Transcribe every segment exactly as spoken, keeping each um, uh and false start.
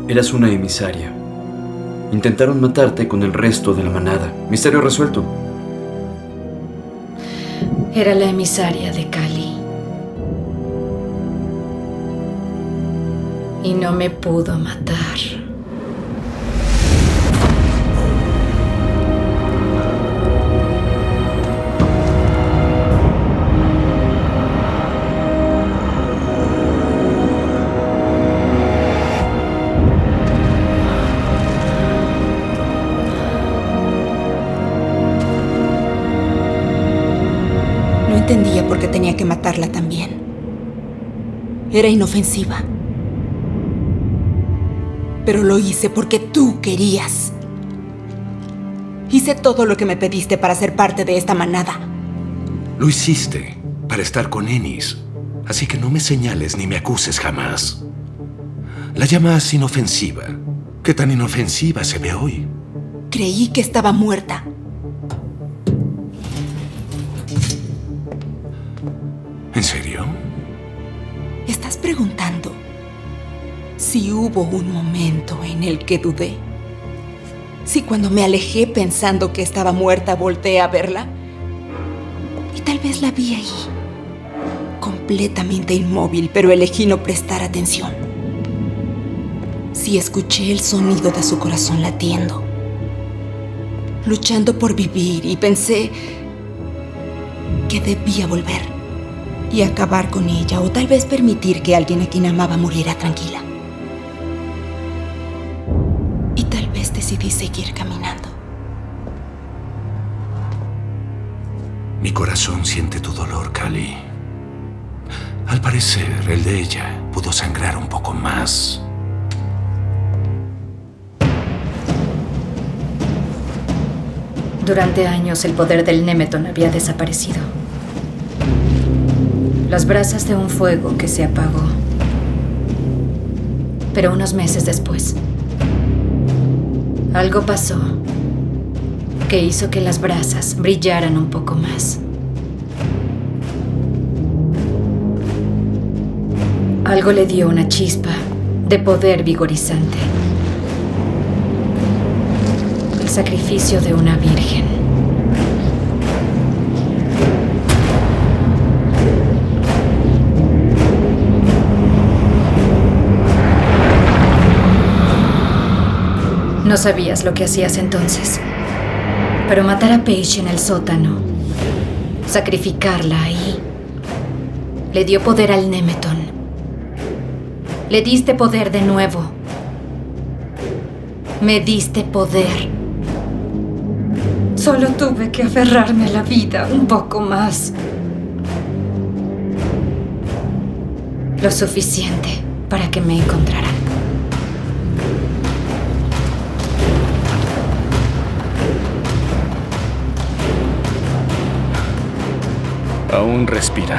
Eras una emisaria. Intentaron matarte con el resto de la manada. Misterio resuelto. Era la emisaria de Kali. Y no me pudo matar. No entendía por qué tenía que matarla también. Era inofensiva. Pero lo hice porque tú querías. Hice todo lo que me pediste para ser parte de esta manada. Lo hiciste para estar con Ennis. Así que no me señales ni me acuses jamás. La llamas inofensiva. ¿Qué tan inofensiva se ve hoy? Creí que estaba muerta. ¿En serio? ¿Estás preguntando si hubo un momento en el que dudé? Si cuando me alejé pensando que estaba muerta volteé a verla y tal vez la vi ahí, completamente inmóvil, pero elegí no prestar atención. Si escuché el sonido de su corazón latiendo, luchando por vivir, y pensé que debía volver y acabar con ella, o tal vez permitir que alguien a quien amaba muriera tranquila. Y tal vez decidí seguir caminando. Mi corazón siente tu dolor, Kali. Al parecer, el de ella pudo sangrar un poco más. Durante años el poder del Nemeton había desaparecido. Las brasas de un fuego que se apagó. Pero unos meses después, algo pasó que hizo que las brasas brillaran un poco más. Algo le dio una chispa de poder vigorizante. El sacrificio de una virgen. No sabías lo que hacías entonces. Pero matar a Paige en el sótano, sacrificarla ahí, le dio poder al Nemeton. Le diste poder de nuevo. Me diste poder. Solo tuve que aferrarme a la vida un poco más. Lo suficiente para que me encontraran. Aún respira.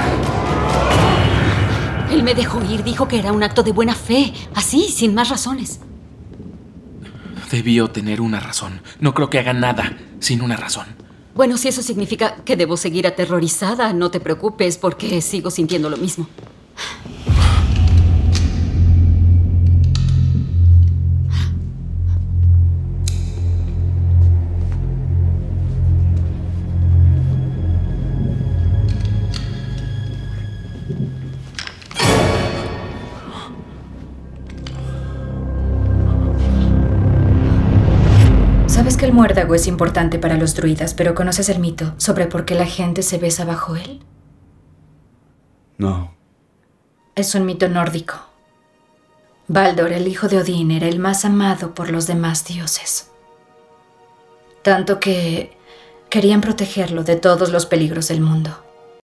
Él me dejó ir, dijo que era un acto de buena fe, así, sin más razones. Debió tener una razón. No creo que haga nada sin una razón. Bueno, si eso significa que debo seguir aterrorizada, no te preocupes, porque sigo sintiendo lo mismo. Sabes que el muérdago es importante para los druidas, pero ¿conoces el mito sobre por qué la gente se besa bajo él? No. Es un mito nórdico. Baldur, el hijo de Odín, era el más amado por los demás dioses. Tanto que querían protegerlo de todos los peligros del mundo.